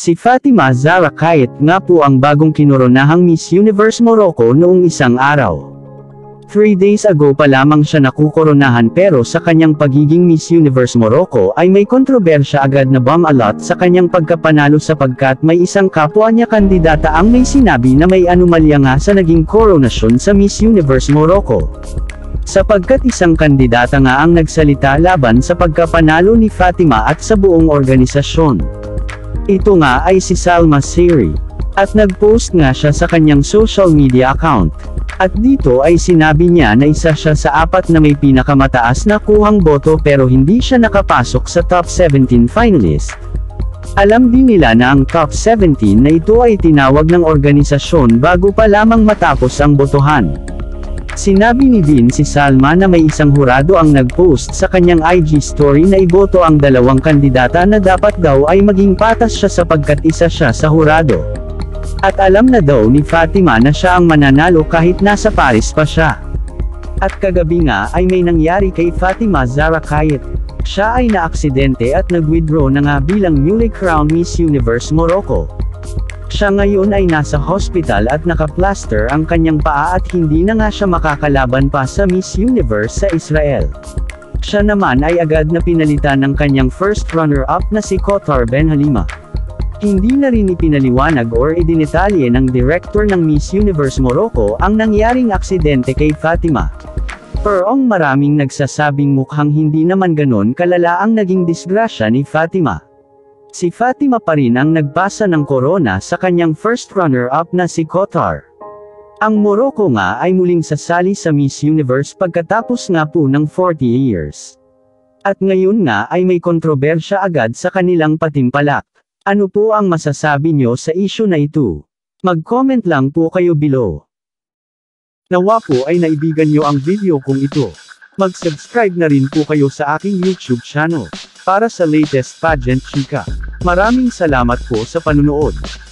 Si Fatima Zahra Kayet nga po ang bagong kinoronahang Miss Universe Morocco noong isang araw. 3 days ago pa lamang siya nakukoronahan pero sa kanyang pagiging Miss Universe Morocco ay may kontrobersya agad na bumalat sa kanyang pagkapanalo sapagkat may isang kapwa niya kandidata ang may sinabi na may anomalya nga sa naging koronasyon sa Miss Universe Morocco. Sapagkat isang kandidata nga ang nagsalita laban sa pagkapanalo ni Fatima at sa buong organisasyon. Ito nga ay si Salma Siri. At nag-post nga siya sa kanyang social media account. At dito ay sinabi niya na isa siya sa 4 na may pinakamataas na kuhang boto pero hindi siya nakapasok sa top 17 finalist. Alam din nila na ang top 17 na ito ay tinawag ng organisasyon bago pa lamang matapos ang botohan. Sinabi ni din si Salma na may isang hurado ang nag-post sa kanyang IG story na iboto ang 2 kandidata na dapat daw ay maging patas siya sapagkat isa siya sa hurado. At alam na daw ni Fatima na siya ang mananalo kahit nasa Paris pa siya. At kagabi nga ay may nangyari kay Fatima Zahra Kayet. Siya ay naaksidente at nag-withdraw na nga bilang newly crowned Miss Universe Morocco. Siya ngayon ay nasa hospital at naka-plaster ang kanyang paa at hindi na nga siya makakalaban pa sa Miss Universe sa Israel. Siya naman ay agad na pinalitan ng kanyang first runner-up na si Qatar Ben Halima. Hindi na rin ipinaliwanag or idinetalye ng director ng Miss Universe Morocco ang nangyaring aksidente kay Fatima. Pero maraming nagsasabing mukhang hindi naman ganon kalala ang naging disgrasya ni Fatima. Si Fatima pa rin ang nagpasa ng corona sa kanyang first runner-up na si Qatar. Ang Morocco nga ay muling sasali sa Miss Universe pagkatapos nga po ng 40 years. At ngayon nga ay may kontrobersya agad sa kanilang patimpalak. Ano po ang masasabi nyo sa issue na ito? Mag-comment lang po kayo below. Nawa po ay naibigan nyo ang video kong ito. Mag-subscribe na rin po kayo sa aking YouTube channel para sa latest pageant chika. Maraming salamat po sa panunood.